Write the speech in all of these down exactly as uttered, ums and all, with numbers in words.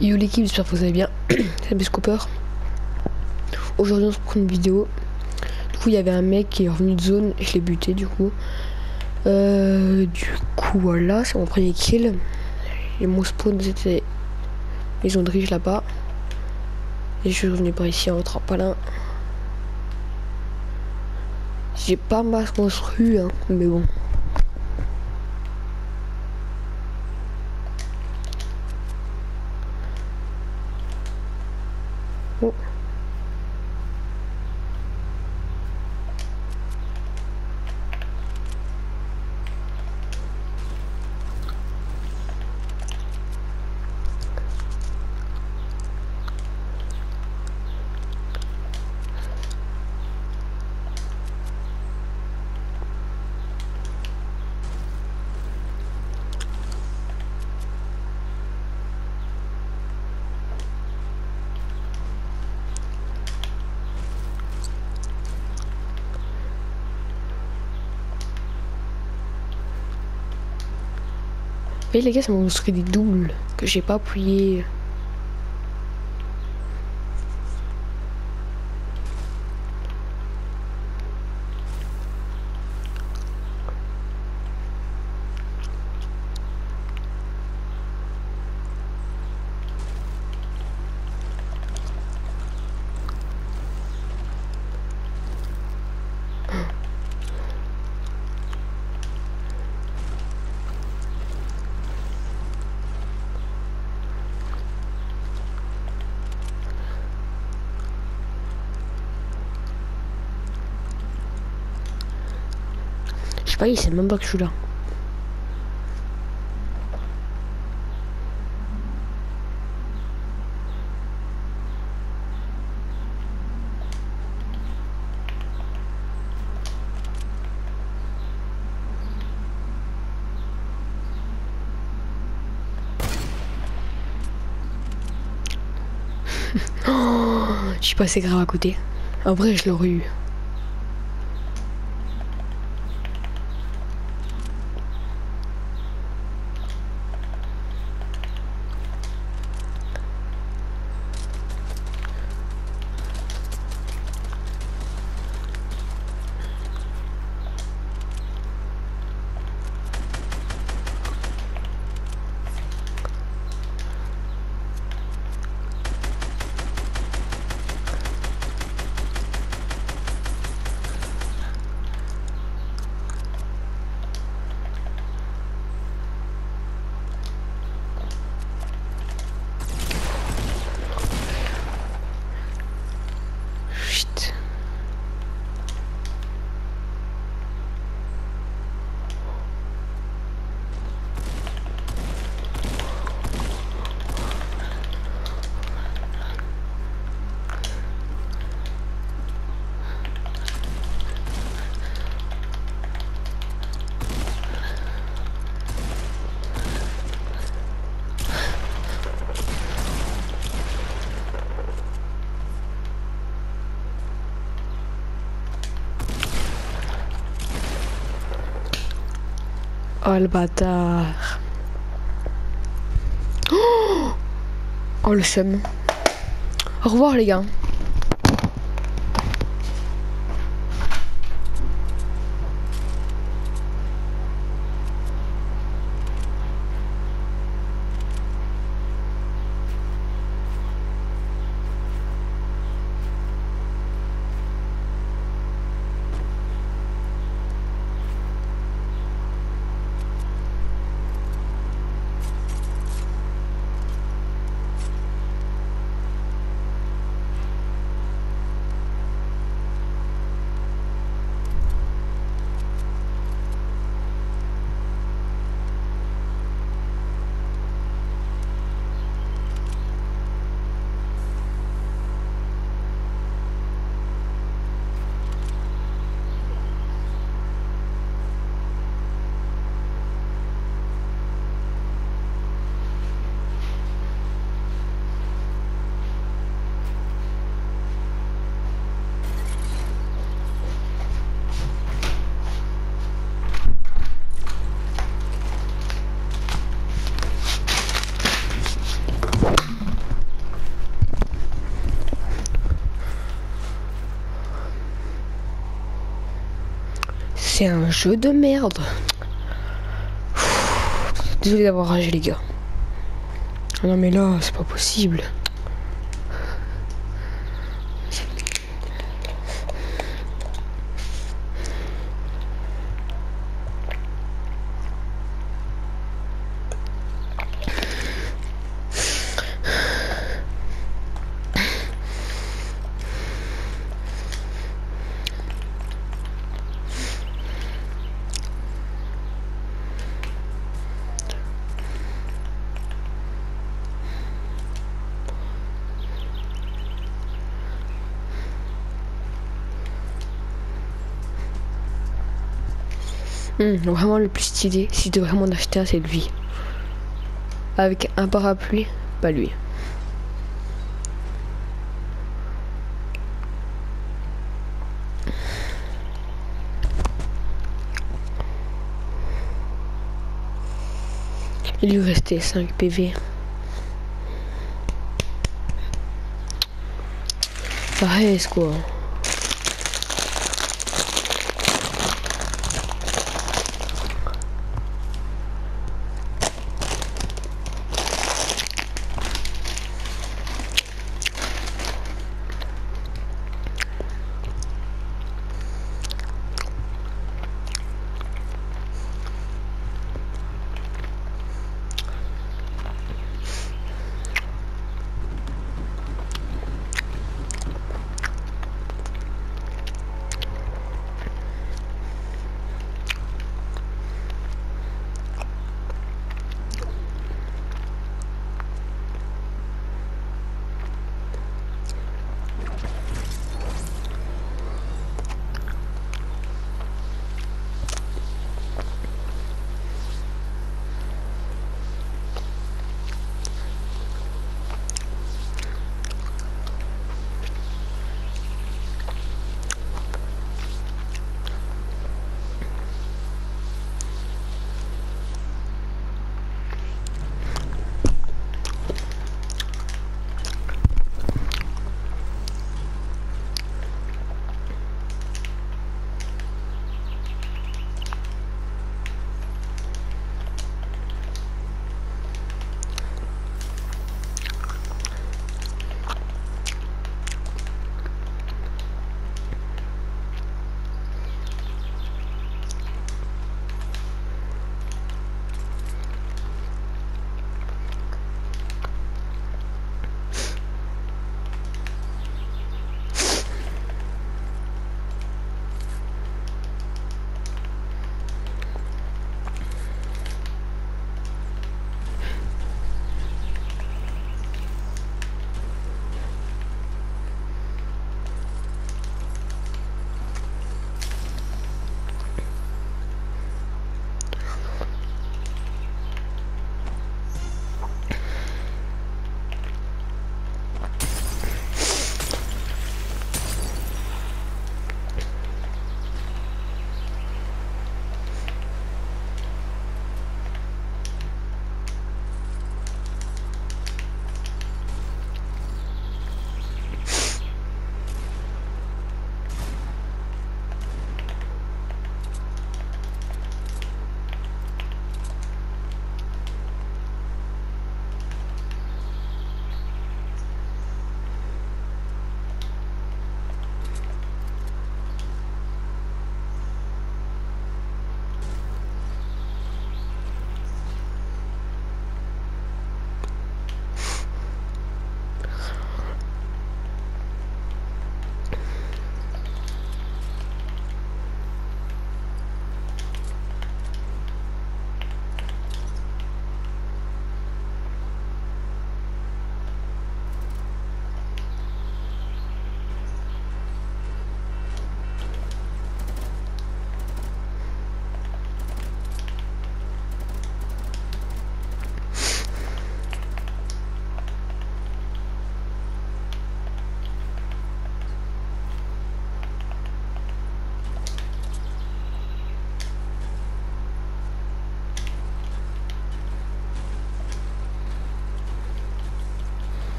Yo l'équipe, j'espère que vous allez bien. C'est Biscooper. Aujourd'hui on se prend une vidéo. Du coup il y avait un mec qui est revenu de zone, je l'ai buté du coup. Euh, du coup voilà, c'est mon premier kill. Et mon spawn c'était maison de riche là-bas. Et je suis revenu par ici en trampolin. J'ai pas mal construit hein, mais bon. Oh. Vous voyez les gars, ça m'a montré des doubles que j'ai pas appuyé. Je sais pas, il sait même pas que je suis là. Oh, je suis passé grave à côté. En vrai, je l'aurais eu. Oh le bâtard. Oh, oh le seum. Au revoir les gars. C'est un jeu de merde. Désolé d'avoir ragé les gars. Non mais là, c'est pas possible. Hum, vraiment le plus stylé, si tu veux vraiment en acheter un, c'est lui. Avec un parapluie, pas lui. Il lui restait cinq P V. Ça reste quoi.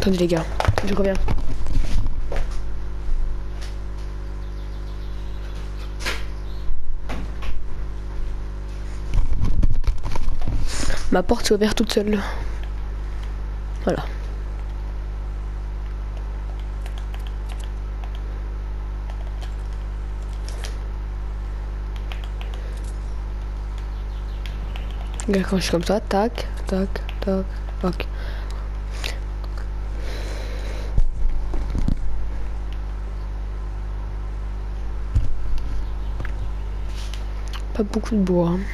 Attendez les gars, je reviens. Ma porte s'est ouverte toute seule. Voilà. Regarde quand je suis comme ça, tac, tac, tac, tac. Pas beaucoup de bois. Hein.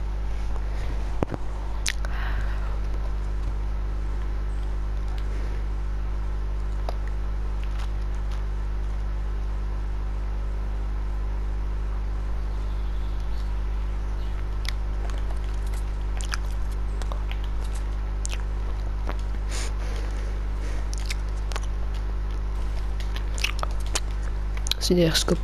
C'est des airscopes.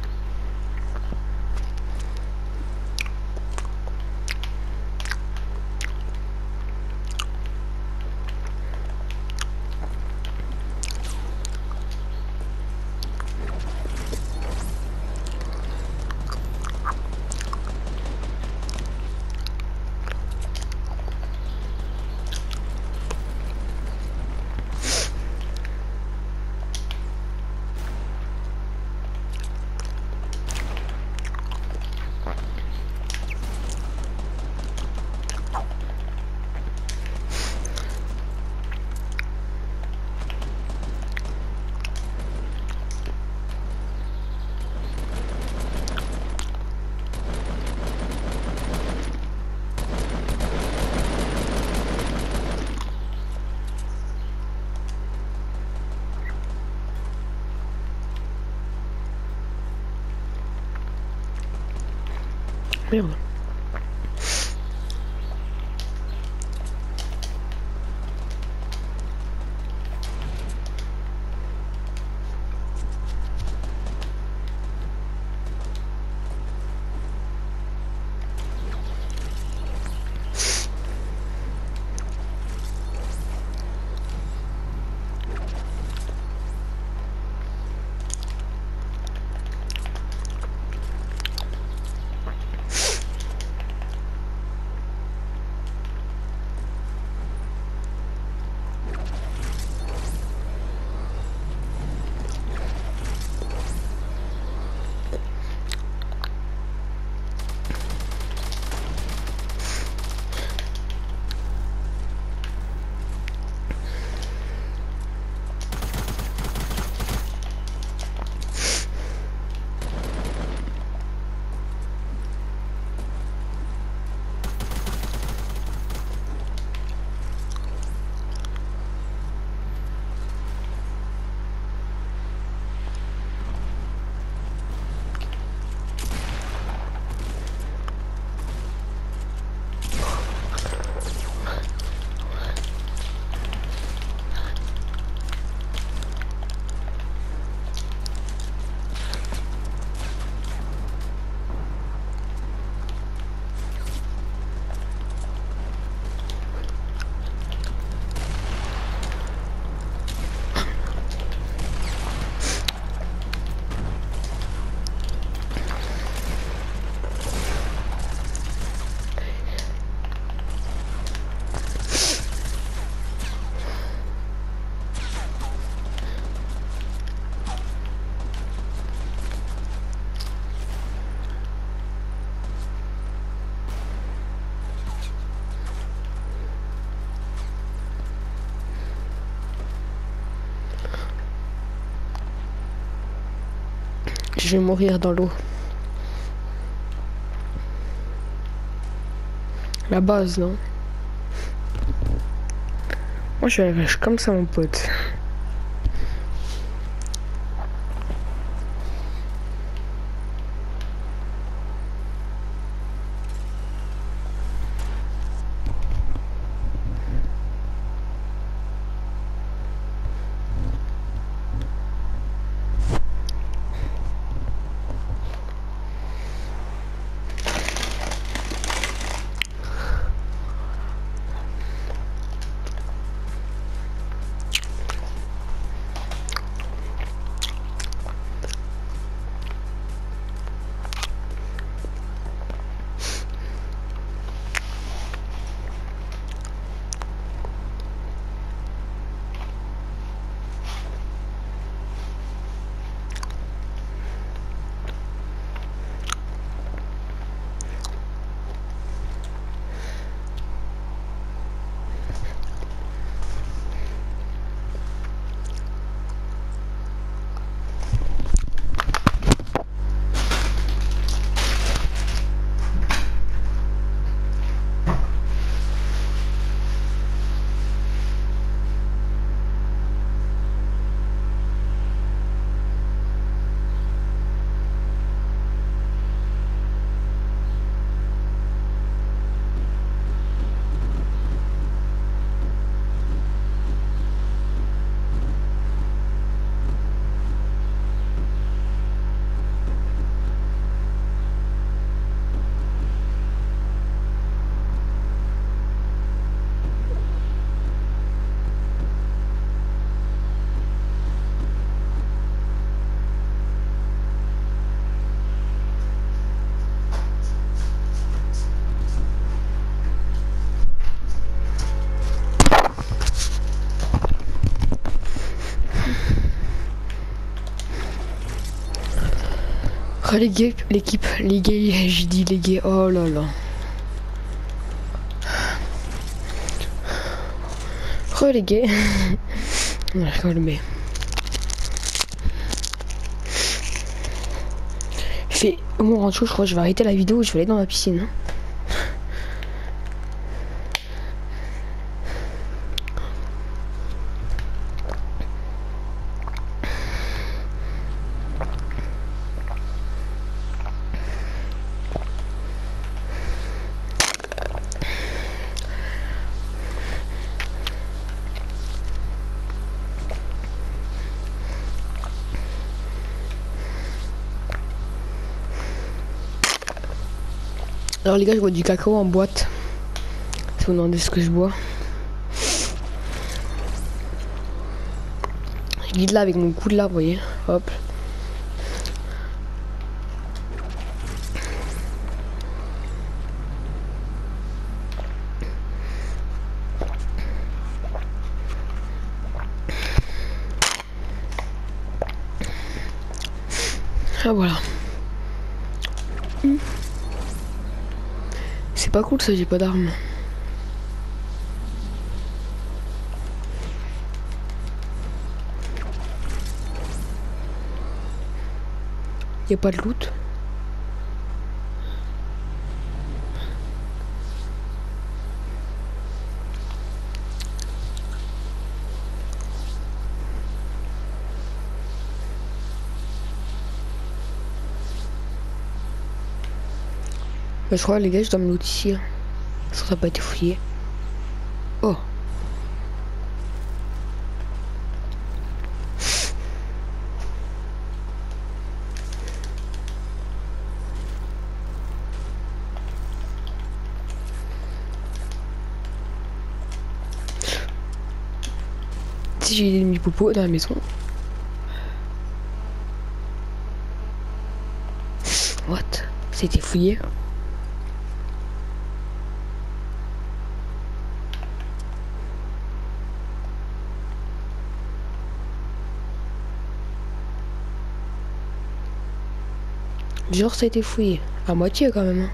Merde. Je vais mourir dans l'eau. La base, non? Moi, je vais rester comme ça, mon pote. Relégué l'équipe, les gays, j'ai dit les gays, oh là là. Relégué. Non, je rigole, mais. Je fais au moins rendre chaud, je crois que je vais arrêter la vidéo, je vais aller dans la piscine. Hein. Alors les gars, je bois du cacao en boîte. Si vous vous demandez ce que je bois. Je guide là avec mon coude là, vous voyez. Hop. Ah voilà. Mmh. C'est pas cool ça, j'ai pas d'armes. Y'a pas de loot. Bah, je crois les gars, je dois me loot ici. Hein. Ça n'a pas été fouillé. Oh. Si j'ai des ennemis popo dans la maison. What? C'était fouillé. Genre ça a été fouillé. À moitié quand même. Hein.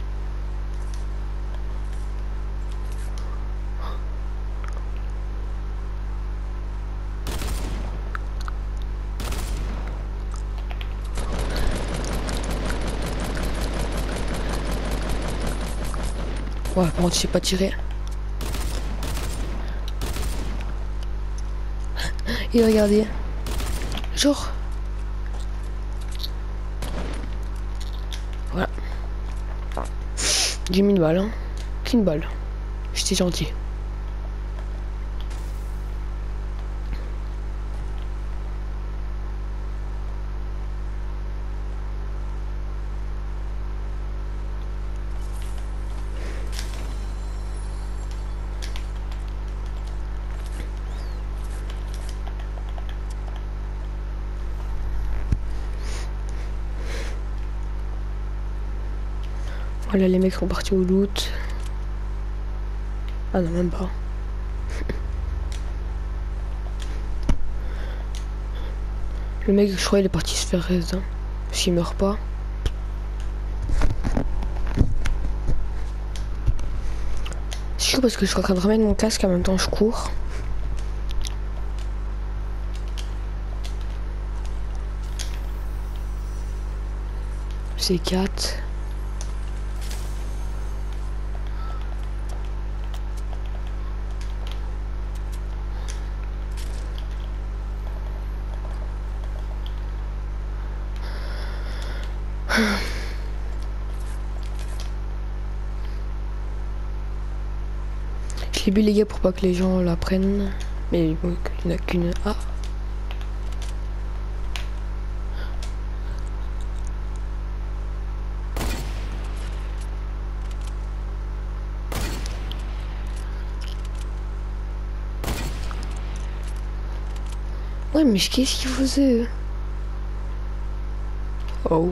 Ouais, par contre, je sais pas tirer. Et regardez. Genre. Voilà. J'ai mis une balle. Hein. Qu'une balle. J'étais gentil. Voilà, les mecs sont partis au loot. Ah non, même pas. Le mec, je crois, il est parti se faire raisin. S'il meurt pas. C'est chaud parce que je suis en train de remettre mon casque en même temps je cours. C'est quatre. Je l'ai bu les gars pour pas que les gens la prennent. Mais bon, il n'y en a qu'une. Ah. Ouais mais qu'est-ce qu'il faisait? Oh.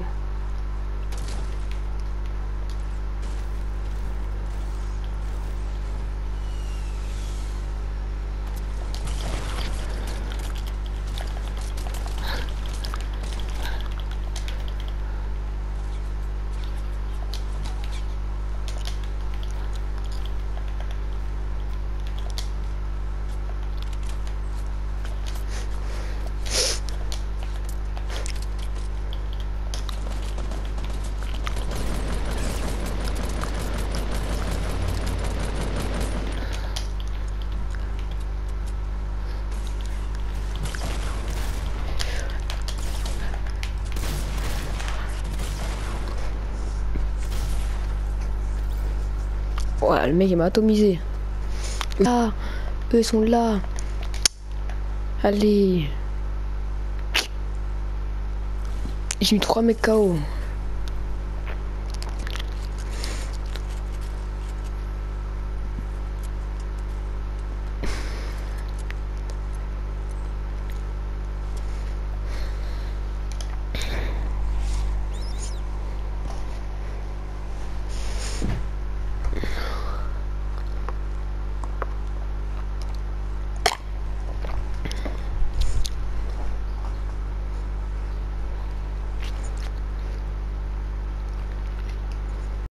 Ouais, le mec il m'a atomisé. Là, eux ils sont là. Allez. J'ai mis trois mecs K O.